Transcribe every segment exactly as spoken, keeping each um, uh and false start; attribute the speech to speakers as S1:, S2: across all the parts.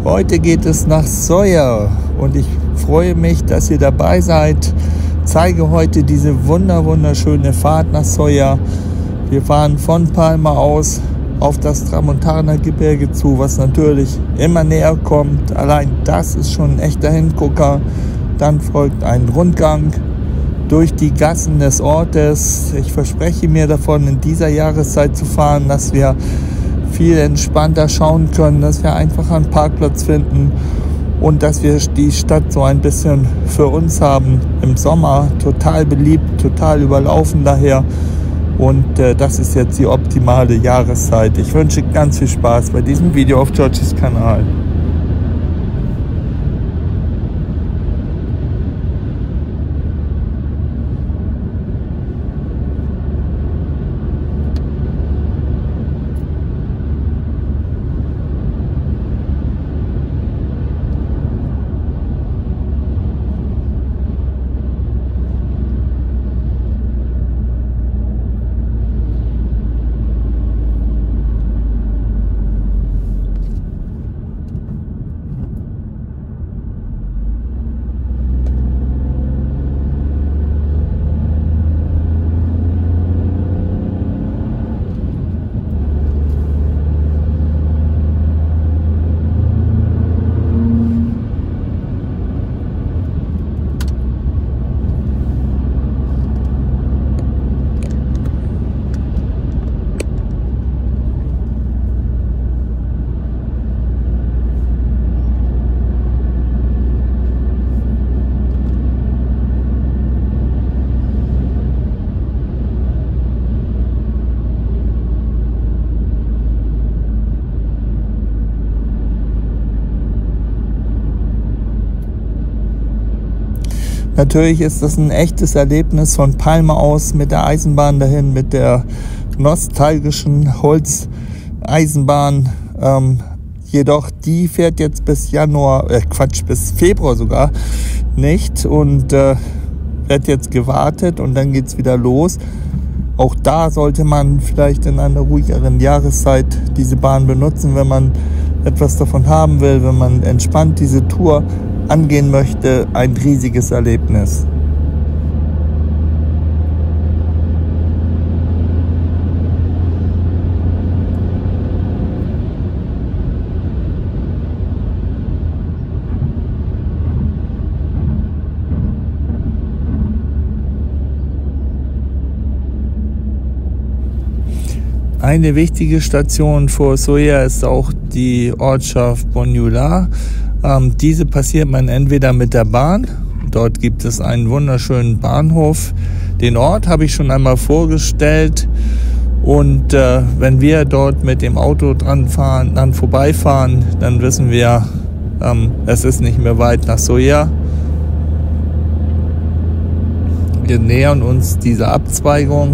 S1: Heute geht es nach Soia und ich freue mich, dass ihr dabei seid. Zeige heute diese wunder wunderschöne Fahrt nach Soia. Wir fahren von Palma aus auf das Tramontana-Gebirge zu, was natürlich immer näher kommt. Allein das ist schon ein echter Hingucker. Dann folgt ein Rundgang durch die Gassen des Ortes. Ich verspreche mir davon, in dieser Jahreszeit zu fahren, dass wir viel entspannter schauen können, dass wir einfach einen Parkplatz finden und dass wir die Stadt so ein bisschen für uns haben. Im Sommer total beliebt, total überlaufen daher. Und äh, das ist jetzt die optimale Jahreszeit. Ich wünsche ganz viel Spaß bei diesem Video auf Georges Kanal. Natürlich ist das ein echtes Erlebnis von Palma aus mit der Eisenbahn dahin, mit der nostalgischen Holzeisenbahn. Ähm, jedoch die fährt jetzt bis Januar, äh Quatsch, bis Februar sogar nicht und äh, wird jetzt gewartet und dann geht es wieder los. Auch da sollte man vielleicht in einer ruhigeren Jahreszeit diese Bahn benutzen, wenn man etwas davon haben will, wenn man entspannt diese Tour angehen möchte. Ein riesiges Erlebnis. Eine wichtige Station vor Soia ist auch die Ortschaft Boniola. Ähm, diese passiert man entweder mit der Bahn. Dort gibt es einen wunderschönen Bahnhof. Den Ort habe ich schon einmal vorgestellt. Und äh, wenn wir dort mit dem Auto dran fahren, dann vorbeifahren, dann wissen wir, ähm, es ist nicht mehr weit nach Soia. Wir nähern uns dieser Abzweigung.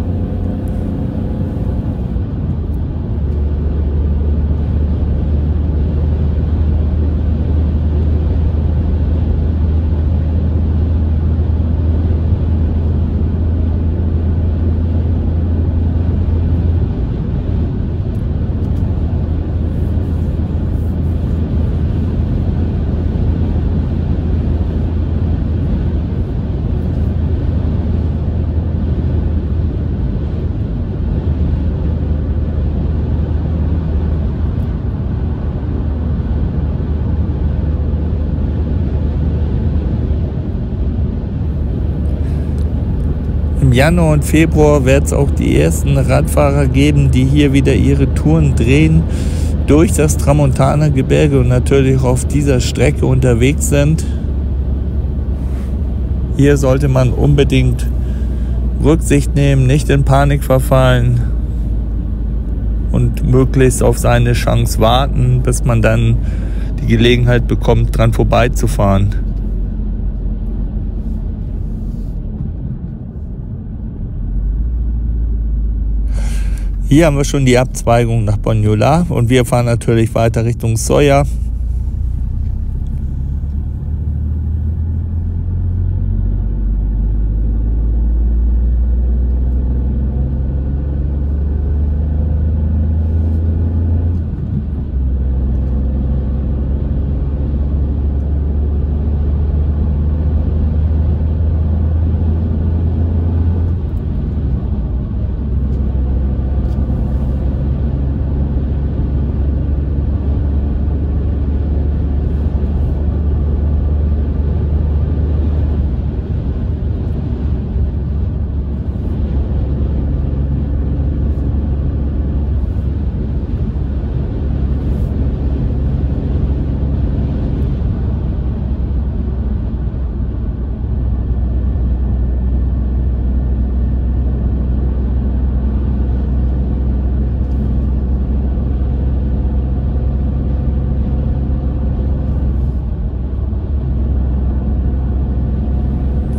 S1: Im Januar und Februar wird es auch die ersten Radfahrer geben, die hier wieder ihre Touren drehen durch das Tramontana-Gebirge und natürlich auf dieser Strecke unterwegs sind. Hier sollte man unbedingt Rücksicht nehmen, nicht in Panik verfallen und möglichst auf seine Chance warten, bis man dann die Gelegenheit bekommt, dran vorbeizufahren. Hier haben wir schon die Abzweigung nach Boniola und wir fahren natürlich weiter Richtung Soia.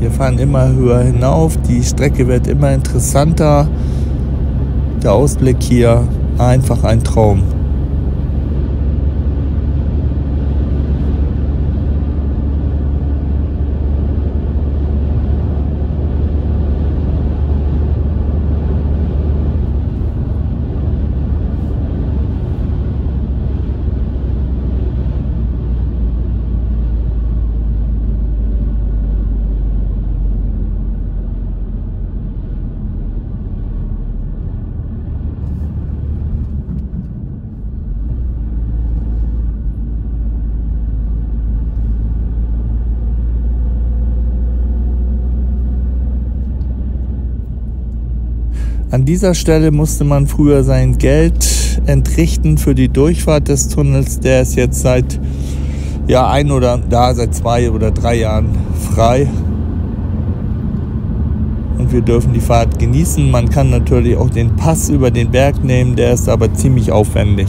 S1: Wir fahren immer höher hinauf, die Strecke wird immer interessanter. Der Ausblick hier, einfach ein Traum. An dieser Stelle musste man früher sein Geld entrichten für die Durchfahrt des Tunnels. Der ist jetzt seit ja, ein oder da seit zwei oder drei Jahren frei. Und wir dürfen die Fahrt genießen. Man kann natürlich auch den Pass über den Berg nehmen, der ist aber ziemlich aufwendig.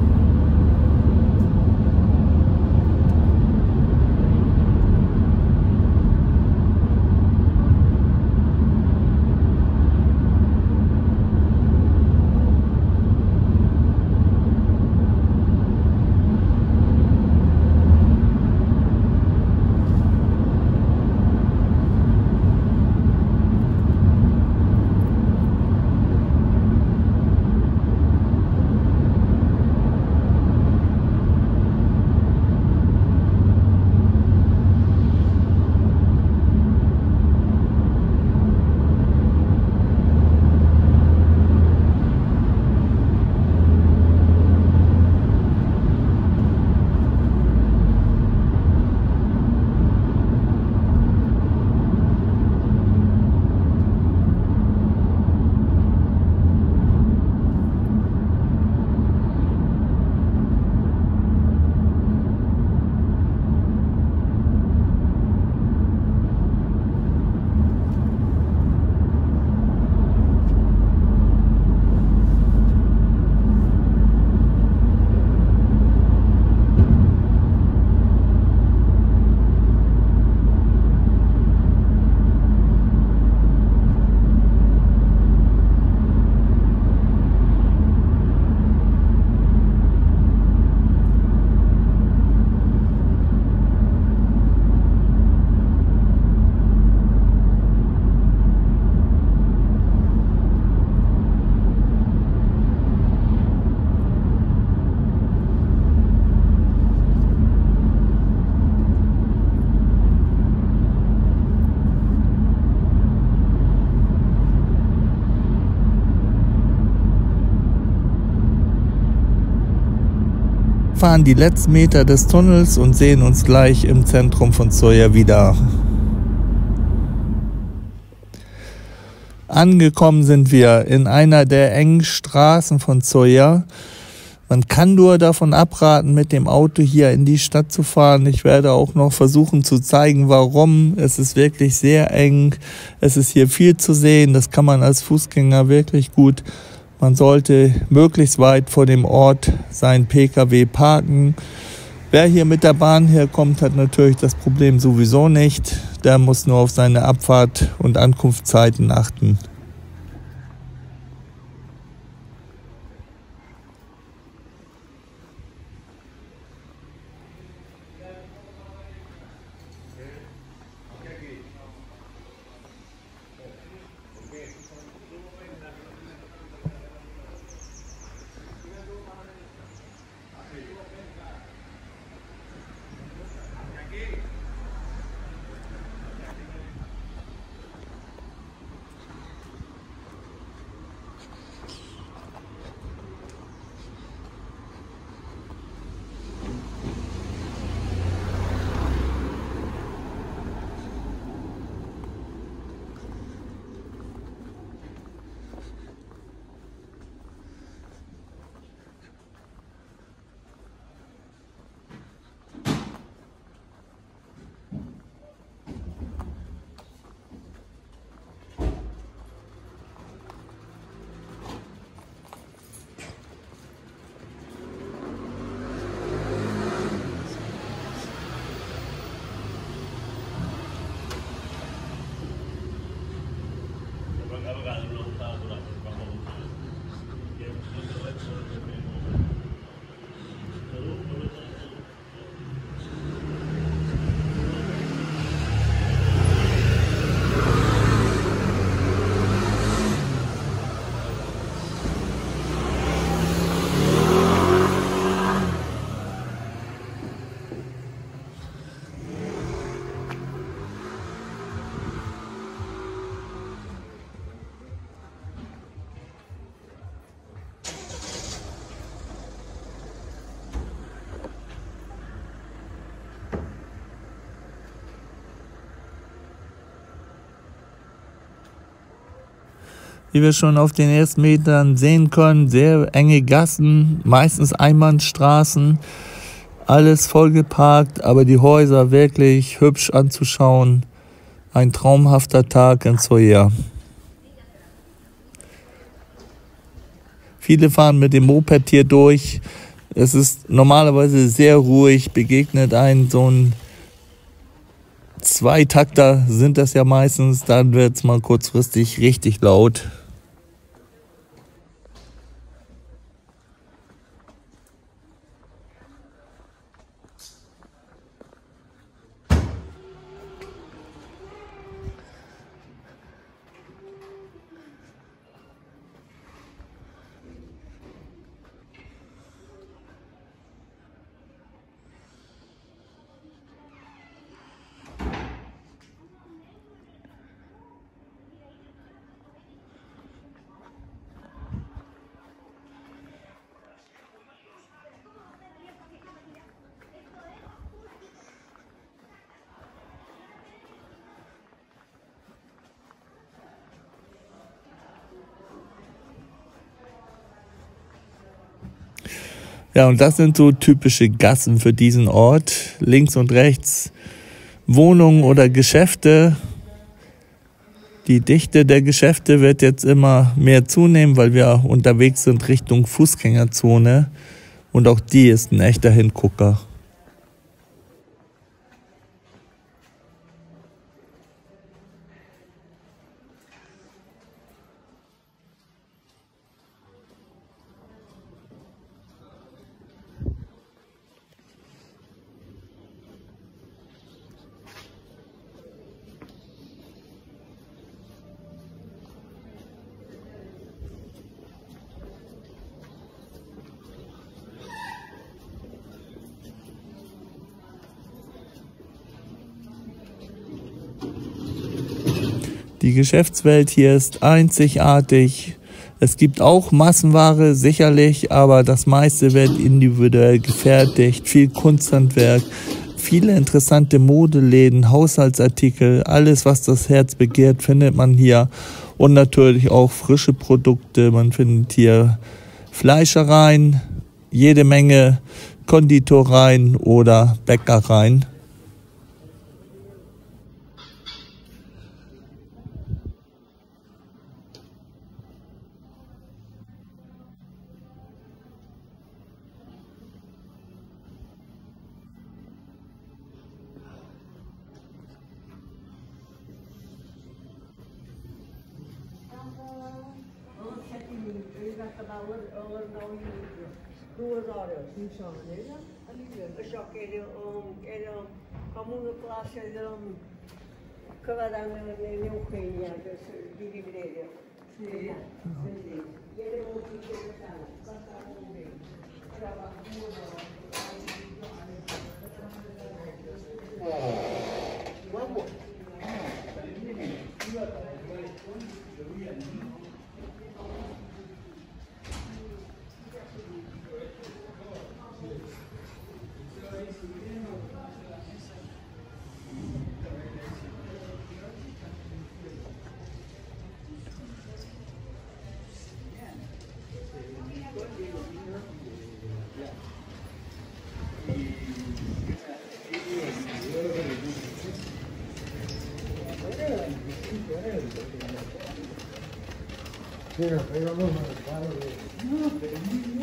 S1: Fahren die letzten Meter des Tunnels und sehen uns gleich im Zentrum von Sawyer wieder. Angekommen sind wir in einer der engen Straßen von Sawyer. Man kann nur davon abraten, mit dem Auto hier in die Stadt zu fahren. Ich werde auch noch versuchen zu zeigen, warum. Es ist wirklich sehr eng. Es ist hier viel zu sehen. Das kann man als Fußgänger wirklich gut. Man sollte möglichst weit vor dem Ort sein P K W parken. Wer hier mit der Bahn herkommt, hat natürlich das Problem sowieso nicht. Der muss nur auf seine Abfahrt- und Ankunftszeiten achten. Wie wir schon auf den ersten Metern sehen können, sehr enge Gassen, meistens Einbahnstraßen, alles vollgeparkt, aber die Häuser wirklich hübsch anzuschauen. Ein traumhafter Tag in Soia. Viele fahren mit dem Moped hier durch. Es ist normalerweise sehr ruhig, begegnet einen so ein Zweitakter sind das ja meistens, dann wird es mal kurzfristig richtig laut. Ja, und das sind so typische Gassen für diesen Ort. Links und rechts Wohnungen oder Geschäfte. Die Dichte der Geschäfte wird jetzt immer mehr zunehmen, weil wir unterwegs sind Richtung Fußgängerzone. Und auch die ist ein echter Hingucker. Die Geschäftswelt hier ist einzigartig. Es gibt auch Massenware, sicherlich, aber das meiste wird individuell gefertigt. Viel Kunsthandwerk, viele interessante Modeläden, Haushaltsartikel, alles, was das Herz begehrt, findet man hier. Und natürlich auch frische Produkte. Man findet hier Fleischereien, jede Menge Konditoreien oder Bäckereien.
S2: Duas horas, nişanlıyla. Uşak ediyorum, ediyorum. Kamunu klas ediyorum. Kıvadan ne okuyun yani, biri biri ediyor. Yedi okuyun sana. Bakalım değil. Vamos. Pero, pero no, no, pero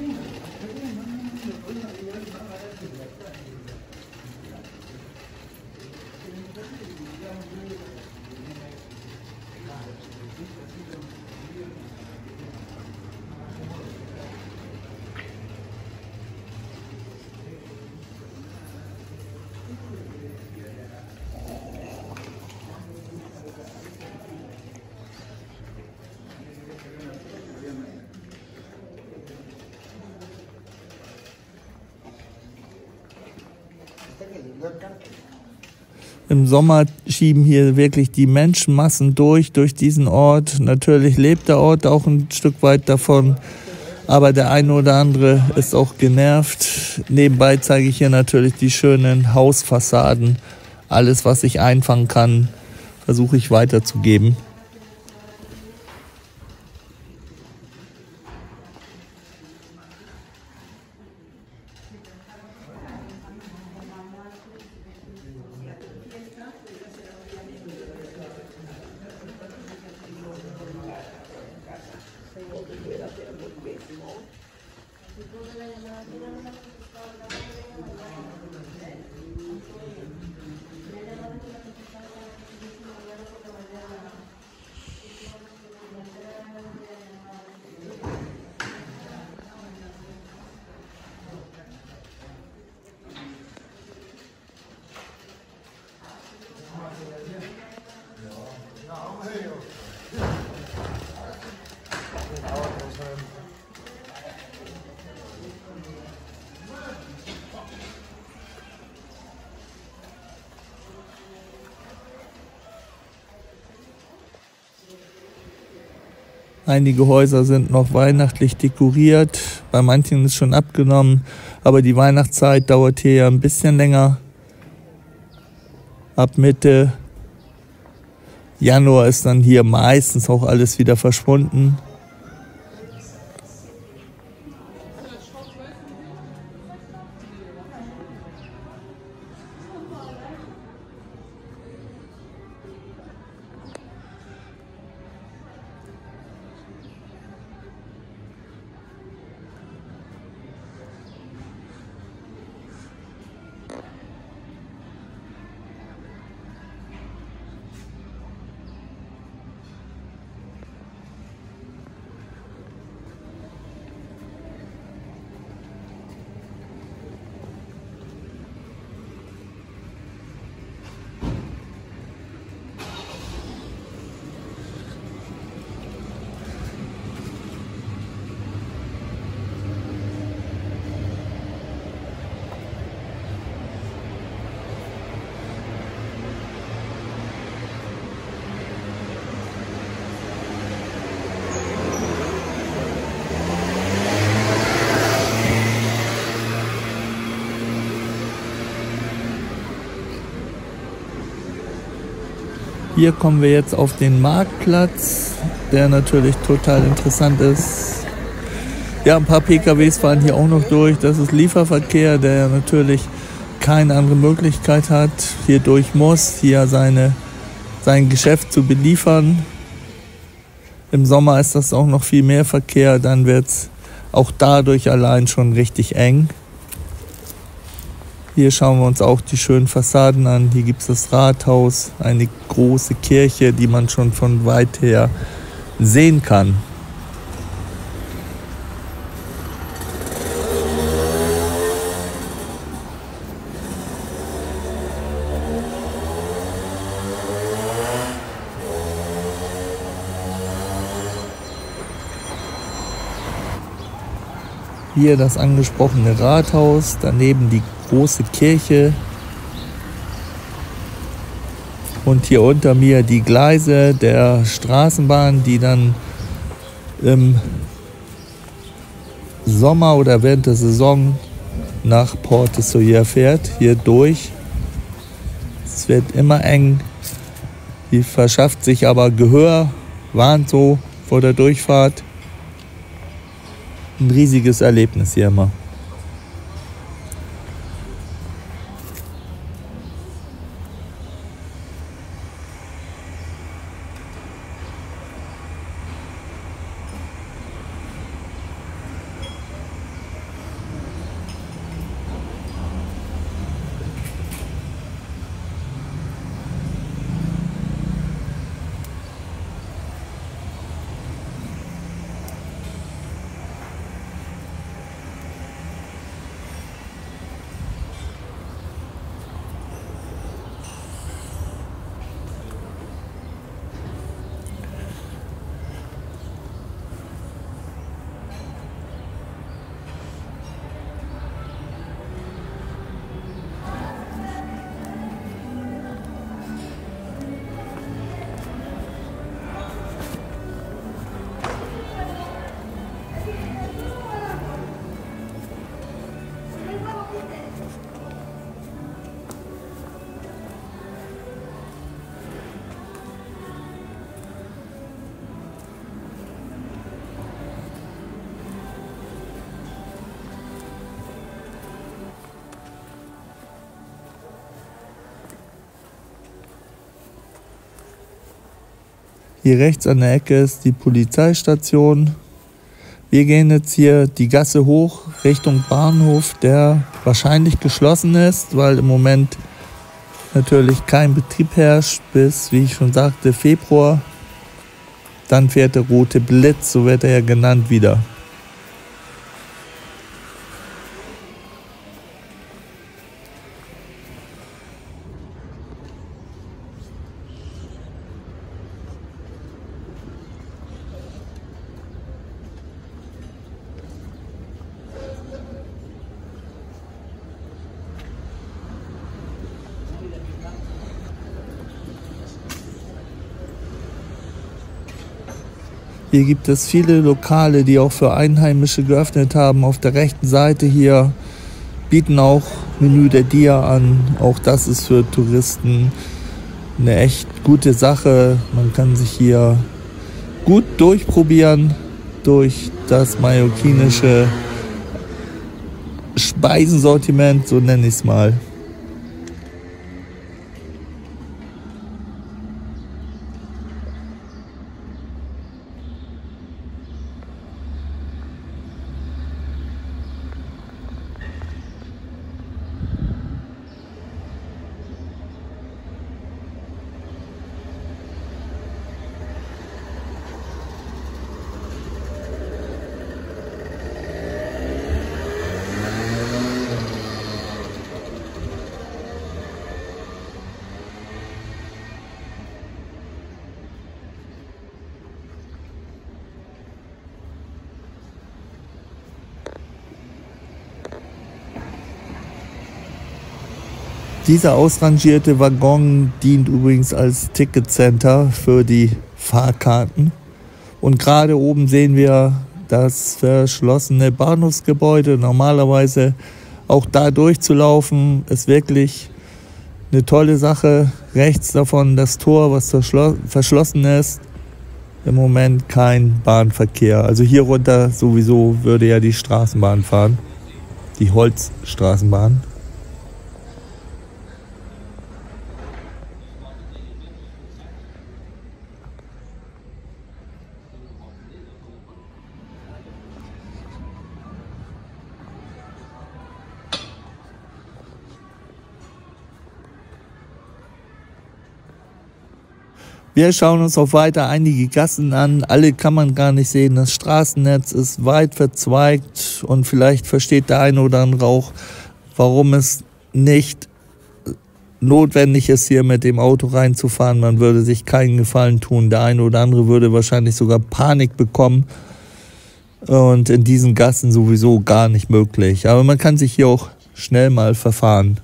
S1: Im Sommer schieben hier wirklich die Menschenmassen durch, durch diesen Ort. Natürlich lebt der Ort auch ein Stück weit davon, aber der eine oder andere ist auch genervt. Nebenbei zeige ich hier natürlich die schönen Hausfassaden. Alles, was ich einfangen kann, versuche ich weiterzugeben. Einige Häuser sind noch weihnachtlich dekoriert, bei manchen ist schon abgenommen, aber die Weihnachtszeit dauert hier ja ein bisschen länger. Ab Mitte Januar ist dann hier meistens auch alles wieder verschwunden. Hier kommen wir jetzt auf den Marktplatz, der natürlich total interessant ist. Ja, ein paar P K Ws fahren hier auch noch durch. Das ist Lieferverkehr, der natürlich keine andere Möglichkeit hat, hier durch muss, hier seine, sein Geschäft zu beliefern. Im Sommer ist das auch noch viel mehr Verkehr, dann wird es auch dadurch allein schon richtig eng. Hier schauen wir uns auch die schönen Fassaden an. Hier gibt es das Rathaus, eine große Kirche, die man schon von weit her sehen kann. Hier das angesprochene Rathaus, daneben die große Kirche und hier unter mir die Gleise der Straßenbahn, die dann im Sommer oder während der Saison nach Port de Sóller fährt, hier durch. Es wird immer eng, die verschafft sich aber Gehör, warnt so vor der Durchfahrt. Ein riesiges Erlebnis hier immer. Hier rechts an der Ecke ist die Polizeistation. Wir gehen jetzt hier die Gasse hoch Richtung Bahnhof, der wahrscheinlich geschlossen ist, weil im Moment natürlich kein Betrieb herrscht bis, wie ich schon sagte, Februar. Dann fährt der rote Blitz, so wird er ja genannt, wieder. Hier gibt es viele Lokale, die auch für Einheimische geöffnet haben. Auf der rechten Seite hier bieten auch Menü der Dia an. Auch das ist für Touristen eine echt gute Sache. Man kann sich hier gut durchprobieren durch das mallorquinische Speisensortiment, so nenne ich es mal. Dieser ausrangierte Waggon dient übrigens als Ticketcenter für die Fahrkarten. Und gerade oben sehen wir das verschlossene Bahnhofsgebäude. Normalerweise auch da durchzulaufen ist wirklich eine tolle Sache. Rechts davon das Tor, was verschlossen ist. Im Moment kein Bahnverkehr. Also hier runter sowieso würde ja die Straßenbahn fahren. Die Holzstraßenbahn. Wir schauen uns auch weiter einige Gassen an. Alle kann man gar nicht sehen. Das Straßennetz ist weit verzweigt und vielleicht versteht der eine oder andere auch, warum es nicht notwendig ist, hier mit dem Auto reinzufahren. Man würde sich keinen Gefallen tun. Der eine oder andere würde wahrscheinlich sogar Panik bekommen. Und in diesen Gassen sowieso gar nicht möglich. Aber man kann sich hier auch schnell mal verfahren.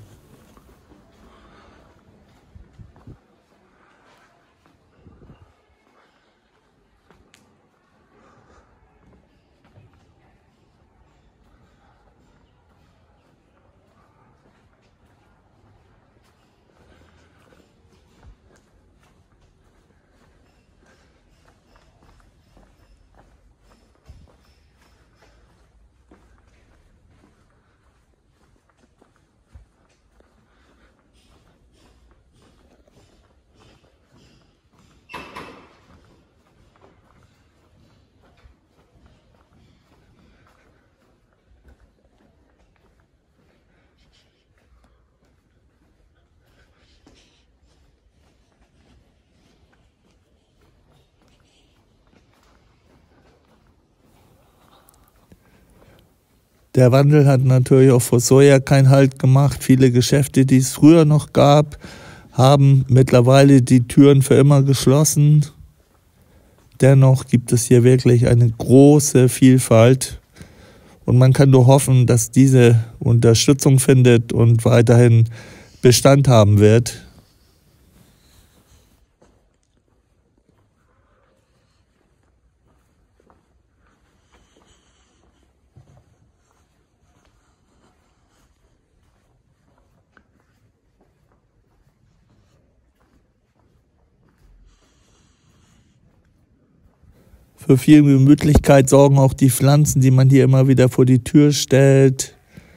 S1: Der Wandel hat natürlich auch vor Soja keinen Halt gemacht. Viele Geschäfte, die es früher noch gab, haben mittlerweile die Türen für immer geschlossen. Dennoch gibt es hier wirklich eine große Vielfalt. Und man kann nur hoffen, dass diese Unterstützung findet und weiterhin Bestand haben wird. Für viel Gemütlichkeit sorgen auch die Pflanzen, die man hier immer wieder vor die Tür stellt.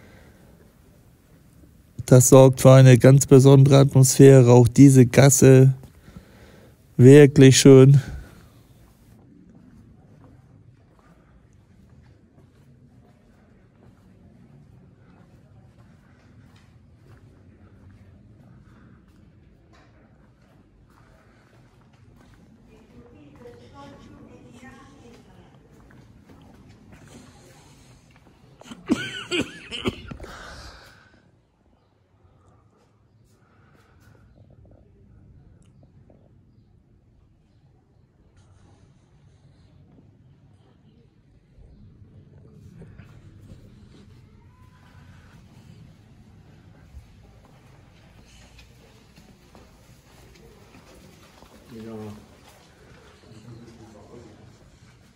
S1: Das sorgt für eine ganz besondere Atmosphäre. Auch diese Gasse, wirklich schön.
S3: Ja.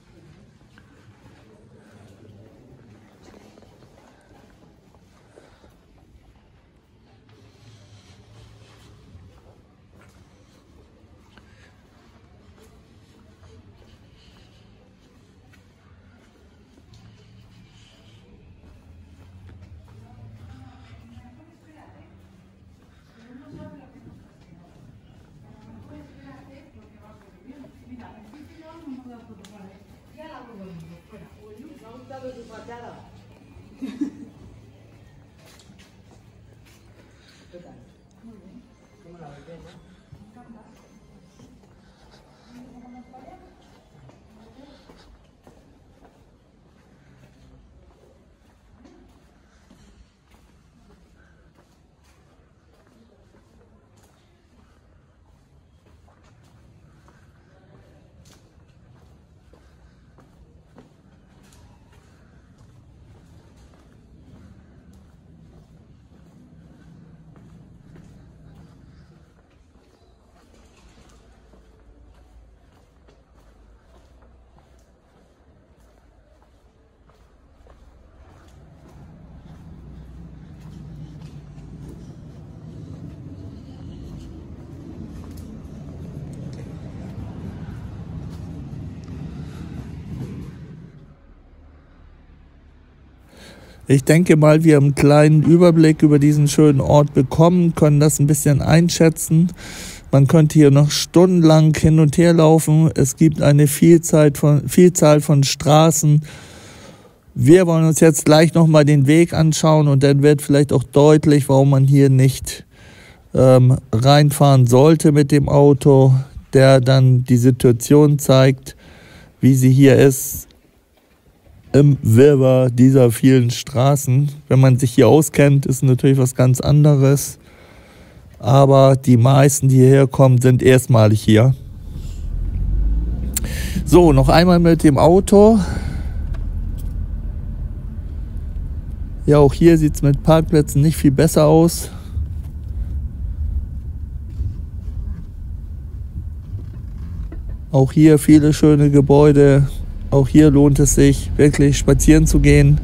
S1: Ich denke mal, wir haben einen kleinen Überblick über diesen schönen Ort bekommen, können das ein bisschen einschätzen. Man könnte hier noch stundenlang hin und her laufen. Es gibt eine Vielzahl von, Vielzahl von Straßen. Wir wollen uns jetzt gleich nochmal den Weg anschauen und dann wird vielleicht auch deutlich, warum man hier nicht ähm, reinfahren sollte mit dem Auto, der dann die Situation zeigt, wie sie hier ist. Im Wirrwarr dieser vielen Straßen. Wenn man sich hier auskennt, ist natürlich was ganz anderes. Aber die meisten, die hierher kommen, sind erstmalig hier. So, noch einmal mit dem Auto. Ja, auch hier sieht es mit Parkplätzen nicht viel besser aus. Auch hier viele schöne Gebäude. Auch hier lohnt es sich, wirklich spazieren zu gehen.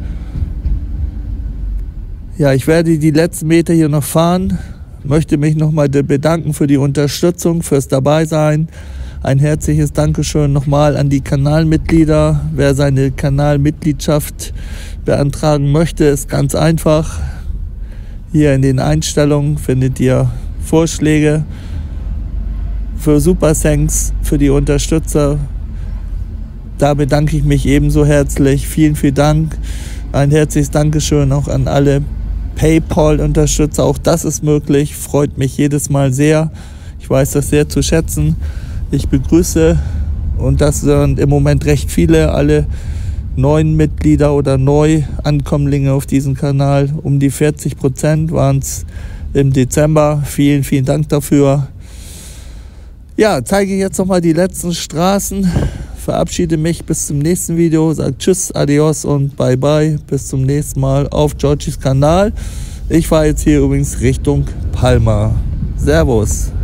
S1: Ja, ich werde die letzten Meter hier noch fahren. Möchte mich nochmal bedanken für die Unterstützung, fürs Dabeisein. Ein herzliches Dankeschön nochmal an die Kanalmitglieder. Wer seine Kanalmitgliedschaft beantragen möchte, ist ganz einfach. Hier in den Einstellungen findet ihr Vorschläge für Super Thanks, für die Unterstützer. Da bedanke ich mich ebenso herzlich. Vielen, vielen Dank. Ein herzliches Dankeschön auch an alle PayPal-Unterstützer. Auch das ist möglich. Freut mich jedes Mal sehr. Ich weiß das sehr zu schätzen. Ich begrüße, und das sind im Moment recht viele, alle neuen Mitglieder oder Neuankömmlinge auf diesem Kanal. Um die vierzig Prozent waren es im Dezember. Vielen, vielen Dank dafür. Ja, zeige ich jetzt nochmal die letzten Straßen. Verabschiede mich bis zum nächsten Video, sage Tschüss, Adios und Bye Bye. Bis zum nächsten Mal auf Georgies Kanal. Ich fahre jetzt hier übrigens Richtung Palma. Servus.